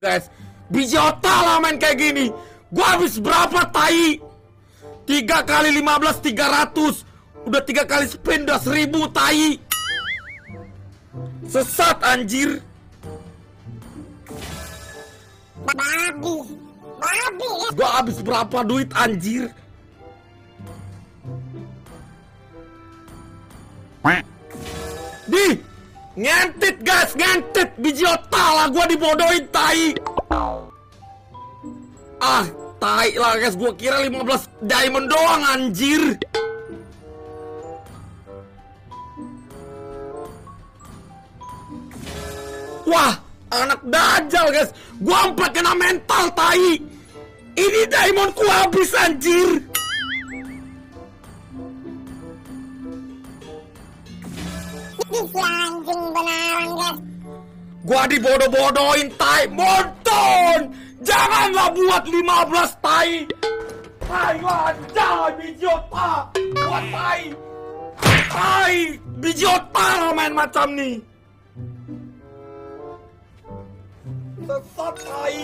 guys. Bijiota lah main kayak gini. Gua habis berapa tai? 3 kali 15 300. Udah 3 kali spin udah 1000 tai. Sesat anjir. Babi. Gua habis berapa duit anjir? Di ngentit guys, ngentit. Bijiota lah gua dibodohin tai. Ah, tai lah guys, gua kira 15 diamond doang anjir. Wah, anak dajal guys. Gua sampai kena mental tai. Ini diamondku habis anjir. Si anjing beneran guys. Gua dibodoh-bodohin tai. Monton, janganlah buat 15 tai. Tai lancar bijiota. Buat tai. Tai bijiota lah main macam nih. Sesat tai.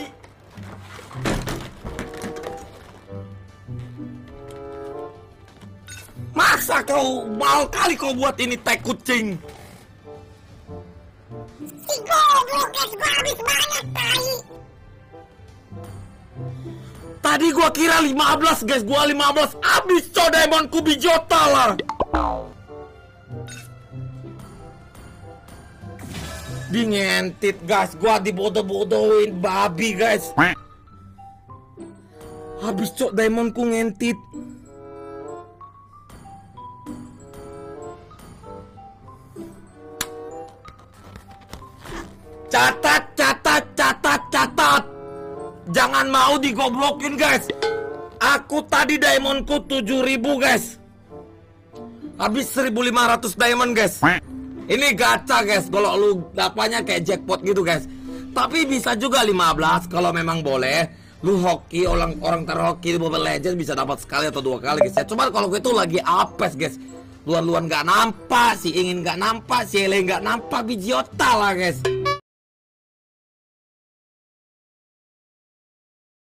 Masa kau mau kali kau buat ini tai kucing? Si goblok guys, gua habis banyak tai. Tadi gua kira 15 guys, gua 15 habis coy diamondku bijiota lah. Di ngentit guys, gua dibodoh-bodohin babi guys. Habis cok diamondku ngentit. Catat. Jangan mau digoblokin guys. Aku tadi diamondku 7000 guys. Habis 1500 diamond guys. Ini gacha guys, kalau lu dapatnya kayak jackpot gitu guys. Tapi bisa juga 15 kalau memang boleh. Lu hoki, orang terhoki di Mobile Legends bisa dapat sekali atau 2 kali guys ya. Cuma kalau gue tuh lagi apes guys. Luan-luan gak nampak, si ingin gak nampak, si ele gak nampak, bijiota lah guys.